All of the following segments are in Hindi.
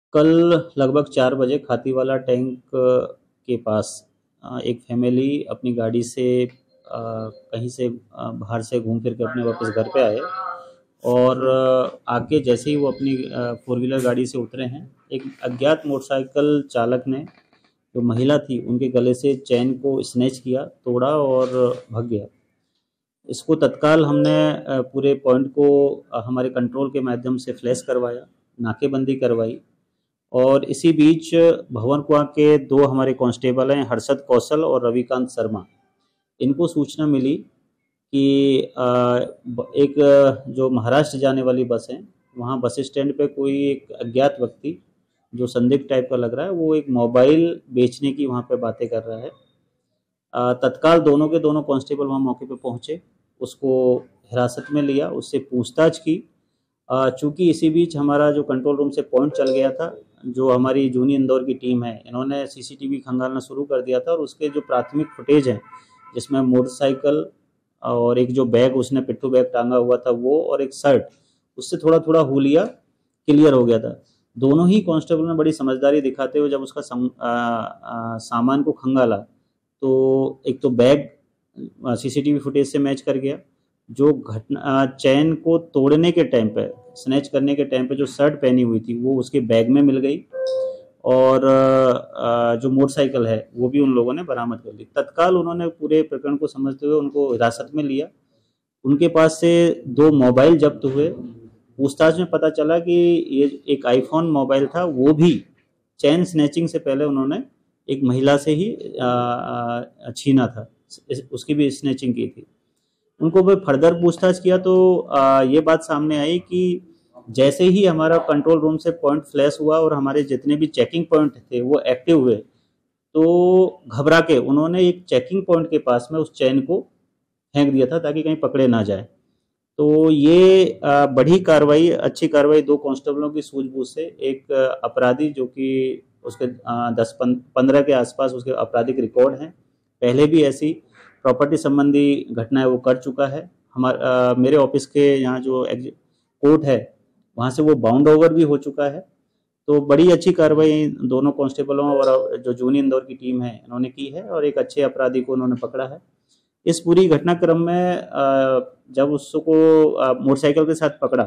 कल लगभग 4 बजे खातीवाला टैंक के पास एक फैमिली अपनी गाड़ी से कहीं से बाहर से घूम फिर के अपने वापस घर पे आए और आके जैसे ही वो अपनी फोर व्हीलर गाड़ी से उतरे हैं, एक अज्ञात मोटरसाइकिल चालक ने जो महिला थी उनके गले से चैन को स्नैच किया, तोड़ा और भाग गया। इसको तत्काल हमने पूरे पॉइंट को हमारे कंट्रोल के माध्यम से फ्लैश करवाया, नाकेबंदी करवाई और इसी बीच भंवरकुआं के 2 हमारे कांस्टेबल हैं, हर्षद कौशल और रविकांत शर्मा। इनको सूचना मिली कि एक जो महाराष्ट्र जाने वाली बस है, वहाँ बस स्टैंड पे कोई एक अज्ञात व्यक्ति जो संदिग्ध टाइप का लग रहा है, वो एक मोबाइल बेचने की वहाँ पे बातें कर रहा है। तत्काल दोनों के दोनों कांस्टेबल वहाँ मौके पे पहुँचे, उसको हिरासत में लिया, उससे पूछताछ की। चूँकि इसी बीच हमारा जो कंट्रोल रूम से पॉइंट चल गया था, जो हमारी जूनी इंदौर की टीम है, इन्होंने सीसीटीवी खंगालना शुरू कर दिया था और उसके जो प्राथमिक फुटेज हैं, जिसमें मोटरसाइकिल और एक जो बैग उसने पिट्ठू बैग टांगा हुआ था वो और एक शर्ट, उससे थोड़ा थोड़ा हुलिया क्लियर हो गया था। दोनों ही कांस्टेबल ने बड़ी समझदारी दिखाते हुए जब उसका सामान को खंगाला तो एक तो बैग सीसीटीवी फुटेज से मैच कर गया, जो घटना चैन को तोड़ने के टाइम पे, स्नैच करने के टाइम पे जो शर्ट पहनी हुई थी वो उसके बैग में मिल गई और जो मोटरसाइकिल है वो भी उन लोगों ने बरामद कर ली। तत्काल उन्होंने पूरे प्रकरण को समझते हुए उनको हिरासत में लिया। उनके पास से 2 मोबाइल जब्त हुए। पूछताछ में पता चला कि ये एक आईफोन मोबाइल था, वो भी चैन स्नैचिंग से पहले उन्होंने एक महिला से ही छीना था, उसकी भी स्नैचिंग की थी। उनको भी फर्दर पूछताछ किया तो ये बात सामने आई कि जैसे ही हमारा कंट्रोल रूम से पॉइंट फ्लैश हुआ और हमारे जितने भी चेकिंग पॉइंट थे वो एक्टिव हुए, तो घबरा के उन्होंने एक चेकिंग पॉइंट के पास में उस चैन को फेंक दिया था ताकि कहीं पकड़े ना जाए। तो ये बड़ी कार्रवाई, अच्छी कार्रवाई 2 कांस्टेबलों की सूझबूझ से एक अपराधी जो कि उसके 10-15 के आसपास उसके आपराधिक रिकॉर्ड हैं, पहले भी ऐसी प्रॉपर्टी संबंधी घटनाएं वो कर चुका है। मेरे ऑफिस के यहाँ जो कोर्ट है वहाँ से वो बाउंड ओवर भी हो चुका है। तो बड़ी अच्छी कार्रवाई दोनों कांस्टेबलों और जो जूनी इंदौर की टीम है इन्होंने की है और एक अच्छे अपराधी को उन्होंने पकड़ा है। इस पूरी घटनाक्रम में जब उसको मोटरसाइकिल के साथ पकड़ा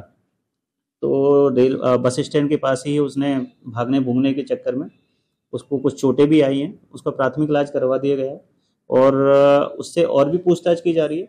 तो बस स्टैंड के पास ही उसने भागने भूगने के चक्कर में उसको कुछ चोटें भी आई हैं, उसका प्राथमिक इलाज करवा दिया गया है और उससे और भी पूछताछ की जा रही है।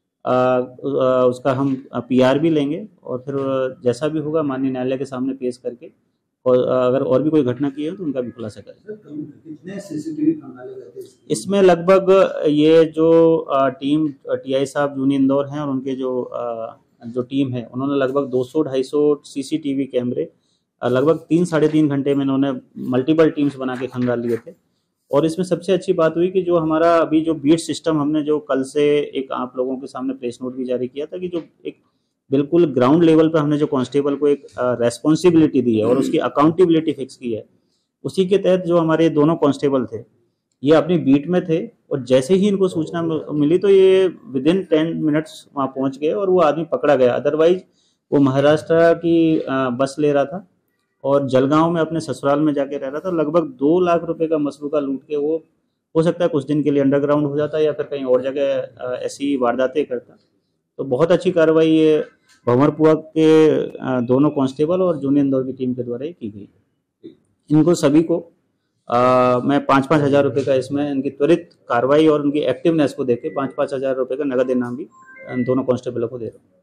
उसका हम पीआर भी लेंगे और फिर जैसा भी होगा माननीय न्यायालय के सामने पेश करके और अगर और भी कोई घटना की है तो उनका भी खुलासा करेंगे। कितने सीसीटीवी खंगाले गए थे इसमें? लगभग ये जो टीम टीआई साहब जूनी इंदौर हैं और उनके जो टीम है उन्होंने लगभग 200-250 सीसीटीवी कैमरे लगभग 3-3.5 घंटे में इन्होंने मल्टीपल टीम्स बना के खंगाल लिए थे। और इसमें सबसे अच्छी बात हुई कि जो हमारा अभी जो बीट सिस्टम हमने जो कल से एक आप लोगों के सामने प्रेस नोट भी जारी किया था कि जो एक बिल्कुल ग्राउंड लेवल पर हमने जो कांस्टेबल को एक रेस्पॉन्सिबिलिटी दी है और उसकी अकाउंटेबिलिटी फिक्स की है, उसी के तहत जो हमारे दोनों कांस्टेबल थे ये अपनी बीट में थे और जैसे ही इनको सूचना मिली तो ये विदिन 10 मिनट्स वहाँ पहुँच गए और वो आदमी पकड़ा गया। अदरवाइज वो महाराष्ट्र की बस ले रहा था और जलगांव में अपने ससुराल में जाके रह रहा था। लगभग 2 लाख रुपए का मसरूका लूट के वो हो सकता है कुछ दिन के लिए अंडरग्राउंड हो जाता या फिर कहीं और जगह ऐसी वारदातें करता। तो बहुत अच्छी कार्रवाई ये भंवरकुआं के दोनों कांस्टेबल और जूनी इंदौर की टीम के द्वारा ही की गई। इनको सभी को मैं 5-5 हज़ार रुपये का इसमें इनकी त्वरित कार्रवाई और उनकी एक्टिवनेस को देके 5-5 हज़ार रुपये का नगद इनाम भी दोनों कांस्टेबलों को दे रहा हूँ।